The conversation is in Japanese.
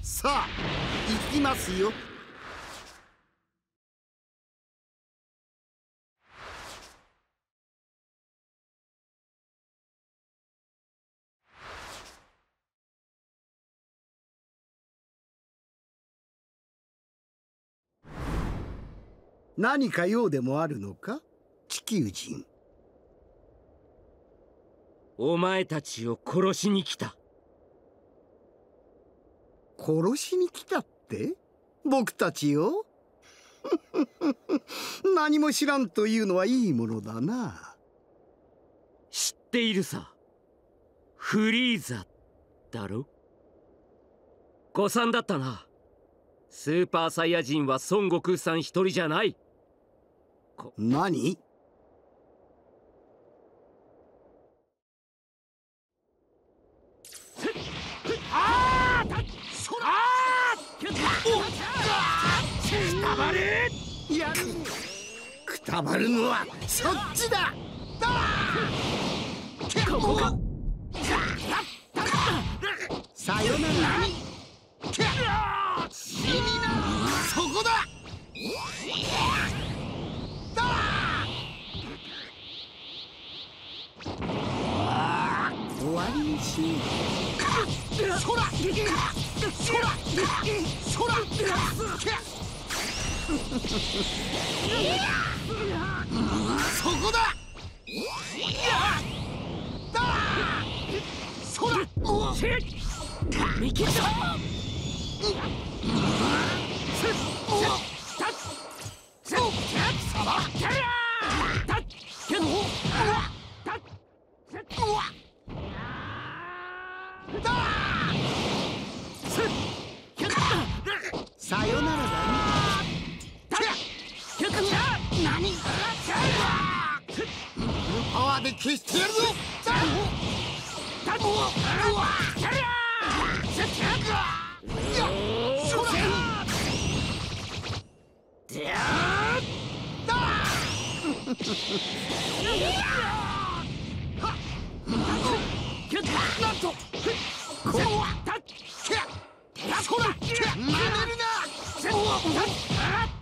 さあ行きますよ。何か用でもあるのか、地球人。 お前たちを殺しに来た。 殺しに来たって？僕たちを何も知らんというのはいいものだな。 知っているさ。フリーザだろ。誤算だったな。スーパーサイヤ人は孫悟空さん一人じゃない。 何？ くたばれ！ やる！くたばるのはそっちだ！ ここか！ さよなら！そこだ！終わりにしよう。そら！そら！そら！そこだ！そら！ 見切った！ さよならだね。何？パワーで消してやるぞ！なんとこれはそら！なめるな！